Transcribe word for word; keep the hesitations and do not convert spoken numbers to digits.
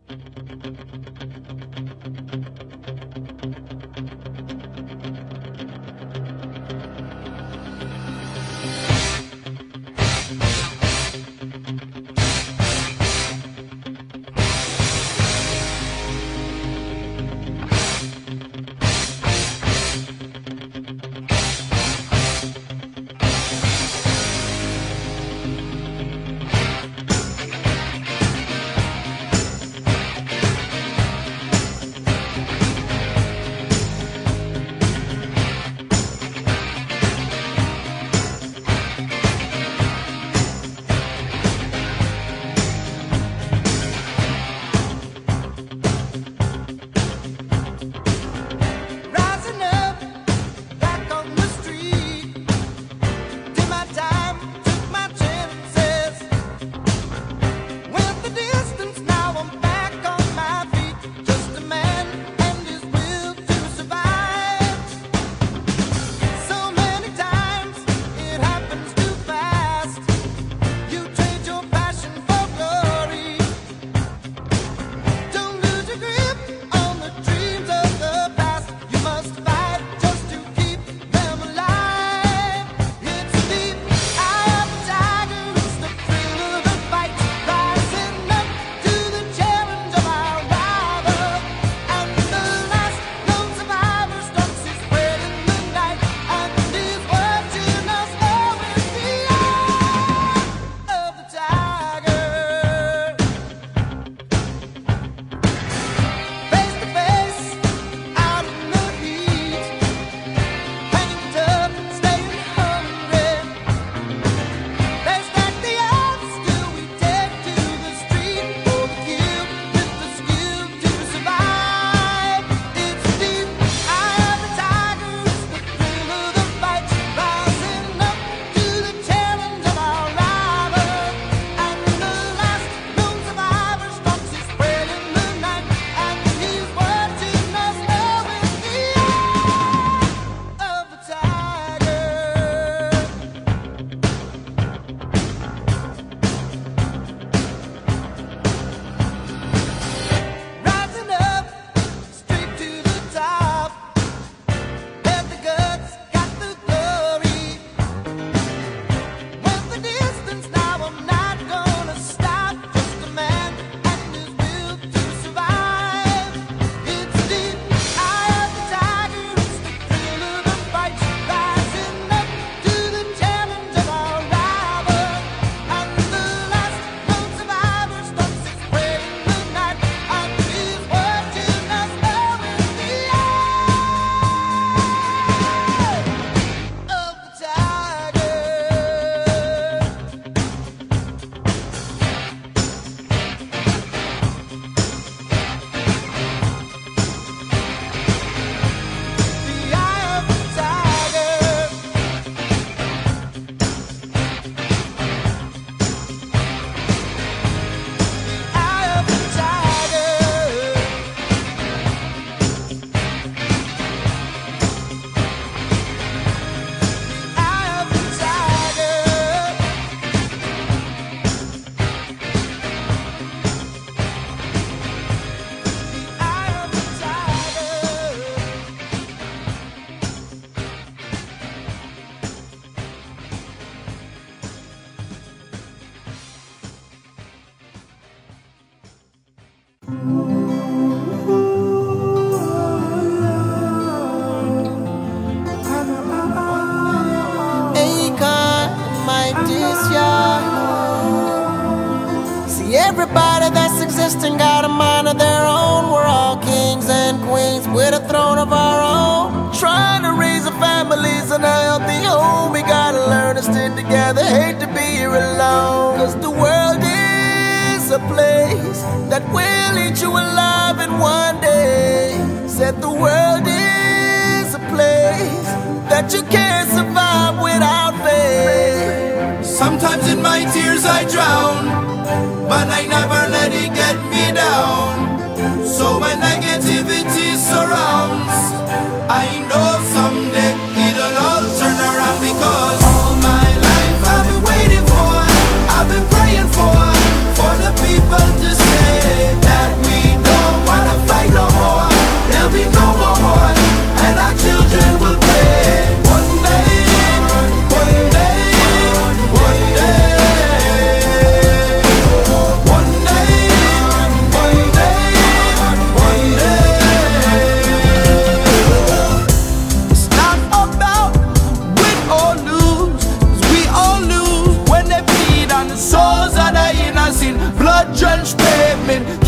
Everybody that's existing got a mind of their own. We're all kings and queens with a throne of our own. Trying to raise a families in a healthy home. We gotta learn to stick together, hate to be here alone. Cause the world is a place that will eat you alive in one day. Said the world is a place that you can't survive without faith. Sometimes in my tears I drown, but I never let it get me down. So when negativity surrounds, I know someday it'll all turn around. Because all my life I've been waiting for, I've been praying for, for the people to say that we pavement.